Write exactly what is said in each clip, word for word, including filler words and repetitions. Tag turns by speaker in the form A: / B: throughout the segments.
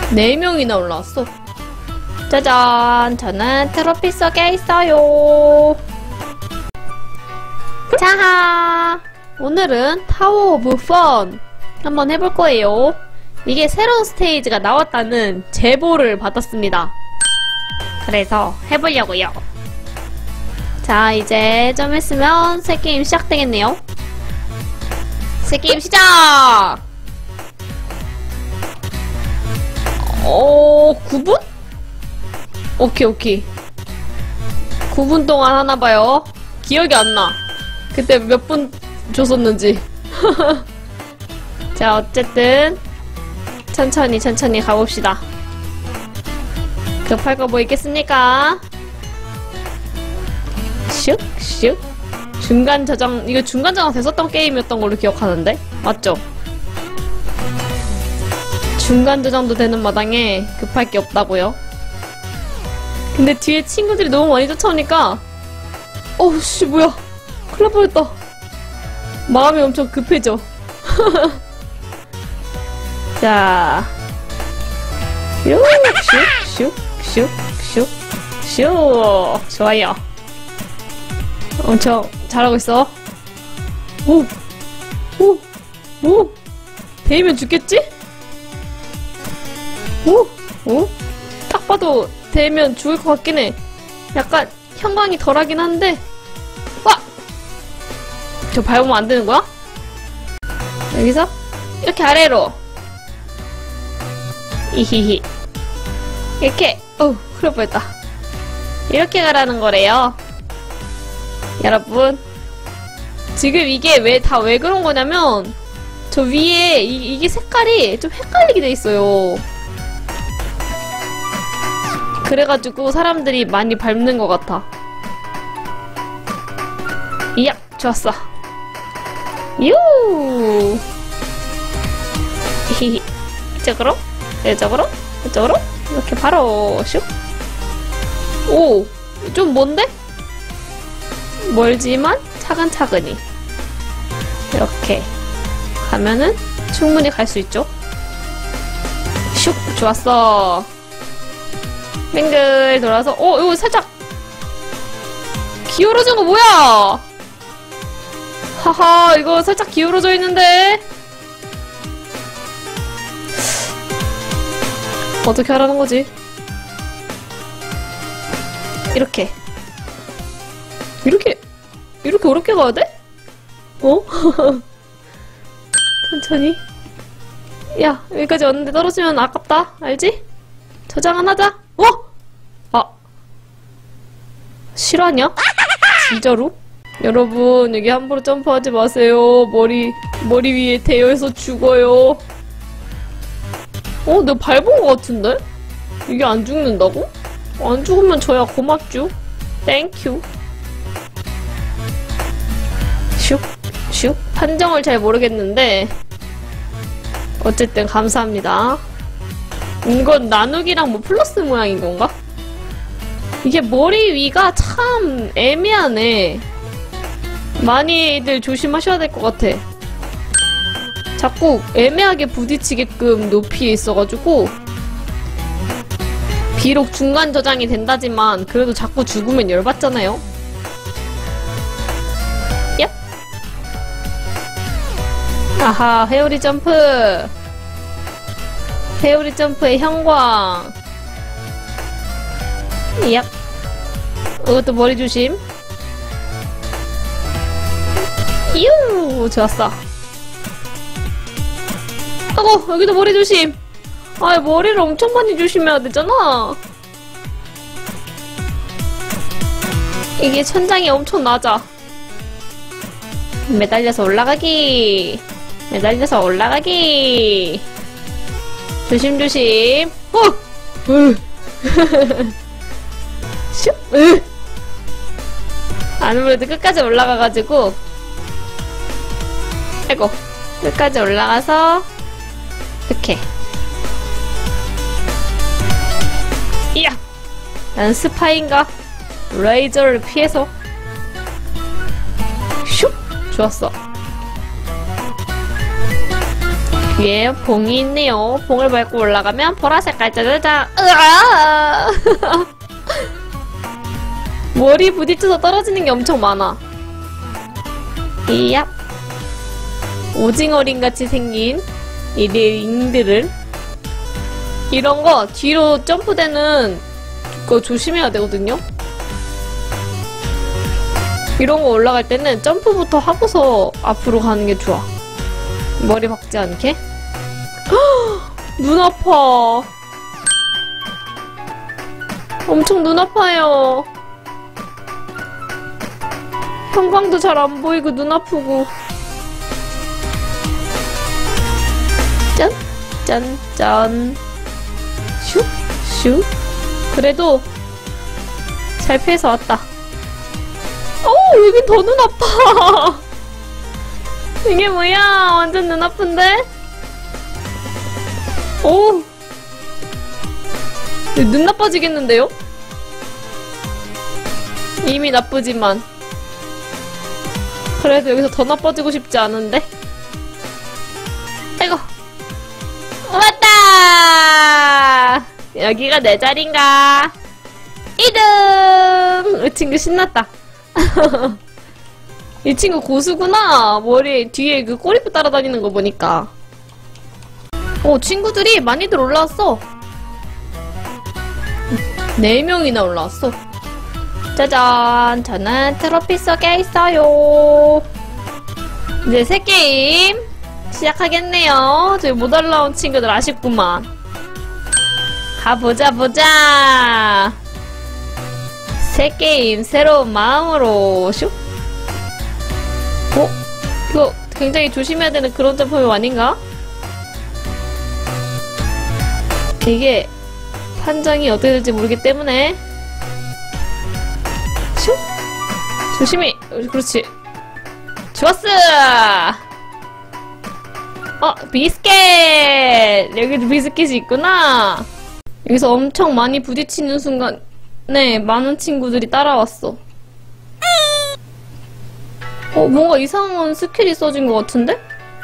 A: 네 명이나 올라왔어. 짜잔! 저는 트로피 속에 있어요. 자하! 오늘은 타워 오브 펀 한번 해볼 거예요. 이게 새로운 스테이지가 나왔다는 제보를 받았습니다. 그래서 해보려고요. 자, 이제 좀 있으면 새 게임 시작되겠네요. 새 게임 시작! 어, 구 분? 오케이, 오케이. 구 분 동안 하나봐요. 기억이 안 나. 그때 몇 분 줬었는지. 자, 어쨌든 천천히 천천히 가봅시다. 급할 거 뭐 있겠습니까? 슉, 슉. 중간 저장, 이거 중간 저장 됐었던 게임이었던 걸로 기억하는데? 맞죠? 중간 저장도 되는 마당에 급할 게 없다고요? 근데 뒤에 친구들이 너무 많이 쫓아오니까 어우 씨 뭐야 큰일 날 뻔했다. 마음이 엄청 급해져. 자 슉, 슉, 슉, 슉, 슉. 좋아요. 엄청 잘하고 있어. 오! 오! 오! 베이면 죽겠지? 오! 오? 딱 봐도 되면 죽을 것 같긴 해. 약간 형광이 덜하긴 한데. 와! 저 밟으면 안 되는 거야? 여기서 이렇게 아래로. 이히히. 이렇게. 어우, 큰일 날 뻔했다. 이렇게 가라는 거래요. 여러분. 지금 이게 왜, 다 왜 그런 거냐면, 저 위에 이, 이게 색깔이 좀 헷갈리게 돼 있어요. 그래가지고 사람들이 많이 밟는 것 같아. 이야, 좋았어. 유! 히히. 이쪽으로, 이쪽으로, 이쪽으로, 이렇게 바로 슉. 오, 좀 먼데? 멀지만 차근차근히 이렇게 가면은 충분히 갈 수 있죠. 슉, 좋았어. 뱅글 돌아서, 어, 이거 살짝 기울어진 거 뭐야? 하하, 이거 살짝 기울어져 있는데? 어떻게 하라는 거지? 이렇게. 이렇게, 이렇게 어렵게 가야 돼? 어? 천천히. 야, 여기까지 왔는데 떨어지면 아깝다. 알지? 저장은 하자. 어? 아. 실화냐? 진짜로? 여러분, 여기 함부로 점프하지 마세요. 머리, 머리 위에 대여해서 죽어요. 어, 내가 밟은 것 같은데? 이게 안 죽는다고? 안 죽으면 저야 고맙죠. 땡큐. 슉, 슉. 판정을 잘 모르겠는데 어쨌든 감사합니다. 이건 나누기랑 뭐 플러스 모양인 건가? 이게 머리 위가 참 애매하네. 많이들 조심하셔야 될 것 같아. 자꾸 애매하게 부딪히게끔 높이에 있어가지고 비록 중간 저장이 된다지만 그래도 자꾸 죽으면 열받잖아요. 얍. 아하, 회오리 점프. 회오리 점프의 형광. 얍. 이것도 머리 조심. 이유, 좋았어. 아고, 여기도 머리 조심. 아, 머리를 엄청 많이 조심해야 되잖아. 이게 천장이 엄청 낮아. 매달려서 올라가기. 매달려서 올라가기. 조심조심. 어! 으. 슉! 으. 아무래도 끝까지 올라가가지고. 아이고. 끝까지 올라가서. 이렇게. 이야! 난 스파인가? 레이저를 피해서. 슉! 좋았어. 위에 봉이 있네요. 봉을 밟고 올라가면 보라색깔 짜자잔. 으아! 머리 부딪혀서 떨어지는 게 엄청 많아. 이야. 오징어링같이 생긴 이 링들을. 이런 거 뒤로 점프되는 거 조심해야 되거든요. 이런 거 올라갈 때는 점프부터 하고서 앞으로 가는 게 좋아. 머리 박지 않게. 헉! 눈 아파. 엄청 눈 아파요. 형광도 잘 안 보이고 눈 아프고. 짠, 짠, 짠. 슉, 슉. 그래도 잘 피해서 왔다. 어우, 여긴 더 눈 아파. 이게 뭐야? 완전 눈 아픈데? 오! 눈 나빠지겠는데요? 이미 나쁘지만. 그래도 여기서 더 나빠지고 싶지 않은데? 아이고! 왔다! 여기가 내 자리인가? 이 등! 이 친구 신났다. 이 친구 고수구나. 머리 뒤에 그 꼬리표 따라다니는 거 보니까. 어, 친구들이 많이들 올라왔어. 네 명이나 올라왔어. 짜잔, 저는 트로피 속에 있어요. 이제 새 게임 시작하겠네요. 저기 못 올라온 친구들 아쉽구만. 가보자 보자. 새 게임 새로운 마음으로 슉. 어? 이거 굉장히 조심해야 되는 그런 점프 아닌가? 이게 판정이 어떻게 될지 모르기 때문에 슉! 조심히! 그렇지. 좋았어! 어! 비스켓! 여기도 비스켓이 있구나. 여기서 엄청 많이 부딪히는 순간 네, 많은 친구들이 따라왔어. 어, 뭔가 이상한 스킬이 써진 것 같은데?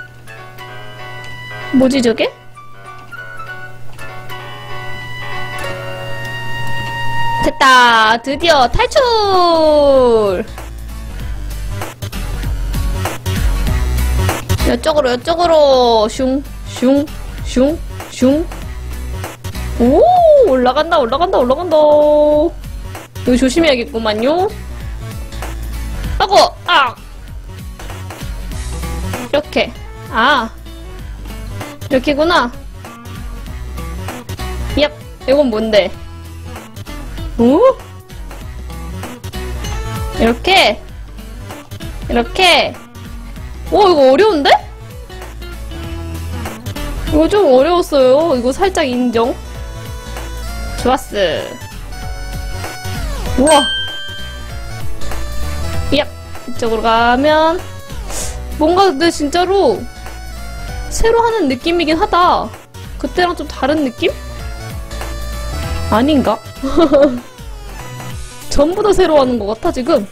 A: 뭐지 저게? 됐다! 드디어 탈출! 이쪽으로 이쪽으로 슝, 슝, 슝, 슝. 오! 올라간다 올라간다 올라간다. 이거 조심해야겠구만요. 아고! 아! 이렇게. 아. 이렇게구나. 얍. 이건 뭔데? 오? 이렇게. 이렇게. 오, 이거 어려운데? 이거 좀 어려웠어요. 이거 살짝 인정. 좋았어. 우와. 얍. 이쪽으로 가면 뭔가 근데 진짜로 새로 하는 느낌이긴 하다. 그때랑 좀 다른 느낌? 아닌가? 전부 다 새로 하는 것 같아 지금.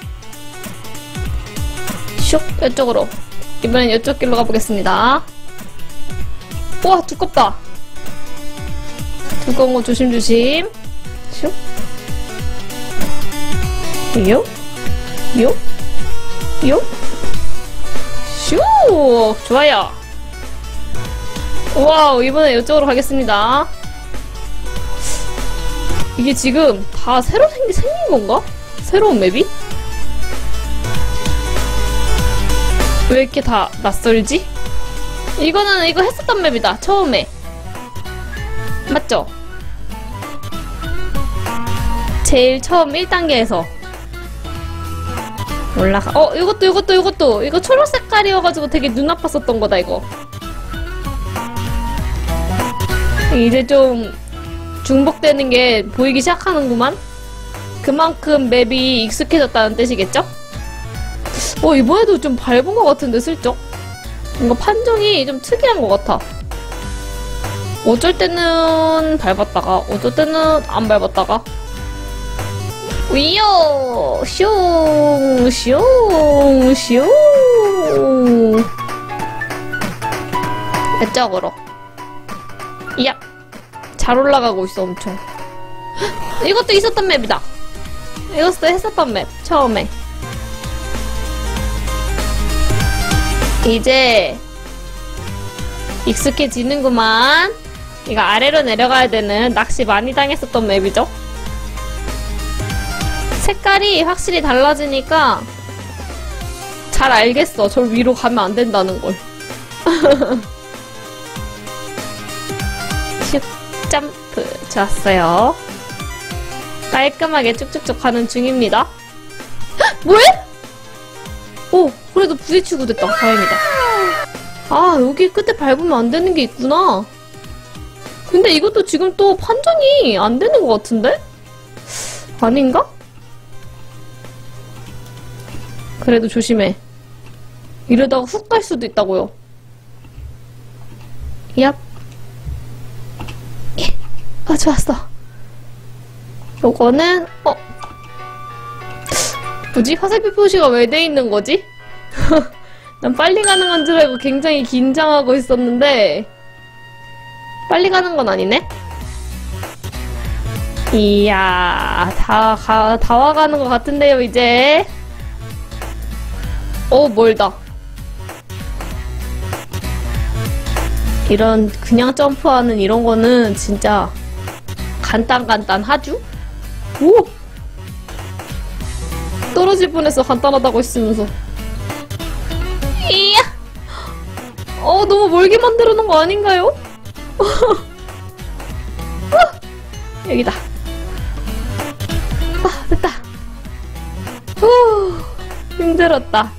A: 슉. 이쪽으로. 이번엔 이쪽 길로 가보겠습니다. 우와, 두껍다. 두꺼운 거 조심조심. 슉. 요? 요? 요? 슉! 좋아요. 와우, 이번엔 이쪽으로 가겠습니다. 이게 지금 다 새로 생긴, 생긴 건가? 새로운 맵이? 왜 이렇게 다 낯설지? 이거는 이거 했었던 맵이다. 처음에. 맞죠? 제일 처음 일 단계에서 올라가. 어, 이것도 이것도 이것도 이거 초록 색깔이어가지고 되게 눈 아팠었던 거다 이거. 이제 좀 중복되는 게 보이기 시작하는구만. 그만큼 맵이 익숙해졌다는 뜻이겠죠? 어, 이번에도 좀 밟은 것 같은데 슬쩍? 뭔가 판정이 좀 특이한 것 같아. 어쩔 때는 밟았다가 어쩔 때는 안 밟았다가. 위요! 슝! 슝! 슝! 이쪽으로. 야, 잘 올라가고 있어 엄청. 이것도 있었던 맵이다. 이것도 했었던 맵 처음에. 이제 익숙해지는구만. 이거 아래로 내려가야 되는 낚시 많이 당했었던 맵이죠. 색깔이 확실히 달라지니까 잘 알겠어. 저 위로 가면 안 된다는 걸. 슉 점프. 좋았어요. 깔끔하게 쭉쭉쭉 가는 중입니다. 헉, 뭐해? 오, 그래도 부딪히고 됐다. 다행이다. 아, 여기 끝에 밟으면 안 되는 게 있구나. 근데 이것도 지금 또 판정이 안 되는 것 같은데? 아닌가? 그래도 조심해. 이러다가 훅 갈 수도 있다고요. 얍. 예. 아, 좋았어. 요거는, 어? 뭐지? 화살표 표시가 왜 돼 있는 거지? 난 빨리 가는 건 줄 알고 굉장히 긴장하고 있었는데 빨리 가는 건 아니네? 이야, 다, 가, 다 와가는 것 같은데요, 이제. 오, 멀다. 이런, 그냥 점프하는 이런 거는 진짜 간단간단하죠? 오! 떨어질 뻔했어, 간단하다고 했으면서. 이야! 어, 너무 멀게 만들어 놓은 거 아닌가요? 여기다. 아, 됐다. 후, 힘들었다.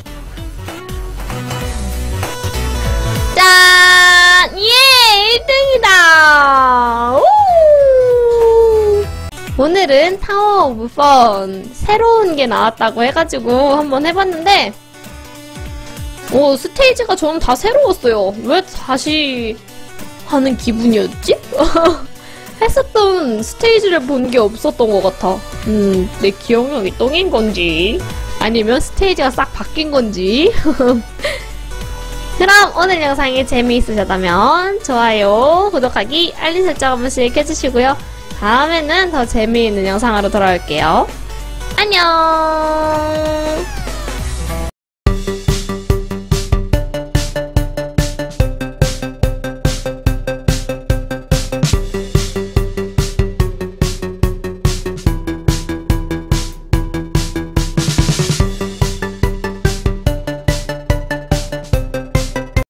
A: 짠! 예! 일 등이다! 오! 오늘은 타워 오브 펀 새로운 게 나왔다고 해가지고 한번 해봤는데 오, 스테이지가 저는 다 새로웠어요. 왜 다시 하는 기분이었지? 했었던 스테이지를 본 게 없었던 것 같아. 음, 내 기억력이 똥인 건지 아니면 스테이지가 싹 바뀐 건지. 그럼 오늘 영상이 재미있으셨다면 좋아요, 구독하기, 알림 설정 한 번씩 해주시고요. 다음에는 더 재미있는 영상으로 돌아올게요. 안녕.